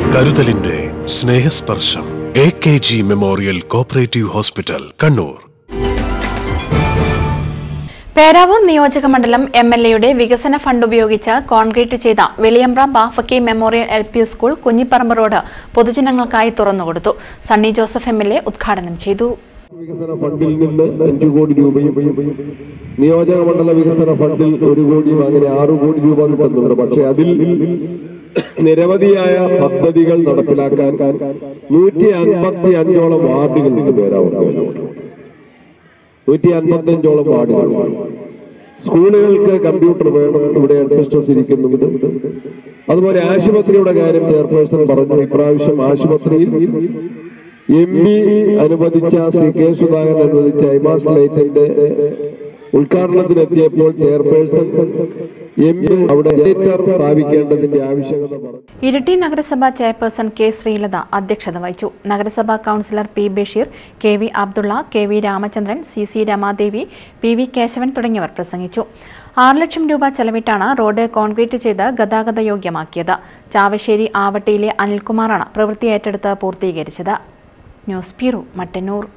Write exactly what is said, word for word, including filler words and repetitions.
കരുതലിന്റെ സ്നേഹസ്പർശം. A K G memorial cooperative hospital, Kannur. Peravoor നിയോജകമണ്ഡലം M L എയുടെ വികസന ഫണ്ട് ഉപയോഗിച്ച് കോൺക്രീറ്റ് ചെയ്ത Veliyambra Bafaqi memorial L P school Kunhipparamba road പൊതുജനങ്ങൾക്കായി തുറന്നുകൊടുത്തു. Sunny Joseph M L A ഉദ്ഘാടനം ചെയ്തു. വികസന ഫണ്ടിൽ നിന്ന് അഞ്ചു കോടി രൂപയും നിയോജകമണ്ഡല വികസന ഫണ്ടിൽ ഒരു കോടിയും അങ്ങനെ ആറു കോടി രൂപ കിട്ടുന്നുണ്ട്. പക്ഷെ അതിൽ നിരവധിയായ പദ്ധതികൾ നടപ്പിലാക്കാൻ നൂറ്റി അൻപത്തി അഞ്ചോളം വാർഡുകൾ പേരാവൂർ നൂറ്റി അൻപത്തി അഞ്ചോളം വാർഡുകൾ. സ്കൂളുകൾക്ക് കമ്പ്യൂട്ടർ വേണം, ഇവിടെ അഡ്മിനിസ്ട്രേറ്റർ ഇരിക്കുന്നുണ്ട്. അതുപോലെ ആശുപത്രിയുടെ കാര്യം ചെയർപേഴ്സൺ പറഞ്ഞു. ഇപ്രാവശ്യം ആശുപത്രിയിൽ എം പി അനുവദിച്ച ശ്രീ കെ സുധാകരൻ അനുവദിച്ച ഐമാസ് ലൈറ്റിന്റെ ഉദ്ഘാടനത്തിനെത്തിയപ്പോൾ ചെയർപേഴ്സൺ എം പി അവിടെ ജനറേറ്റർ സ്ഥാപിക്കേണ്ടതിന്റെ ആവശ്യകത പറഞ്ഞു. ഇരിട്ടി നഗരസഭാ ചെയർപേഴ്സൺ കെ ശ്രീലത അധ്യക്ഷത വഹിച്ചു. നഗരസഭാ councillor P Basheer, K V Abdulla, K V Ramachandran, C C Ramadevi, P V Keshavan തുടങ്ങിയവർ പ്രസംഗിച്ചു. ആറ് ലക്ഷം രൂപ ചെലവിട്ടാണ് റോഡ് കോൺക്രീറ്റ് ചെയ്ത് ഗതാഗത യോഗ്യമാക്കിയത്. ചാവശ്ശേരി ആവട്ടിയിലെ അനിൽകുമാറാണ് പ്രവൃത്തി ഏറ്റെടുത്ത് പൂർത്തീകരിച്ചത്. News bureau, Mattannur.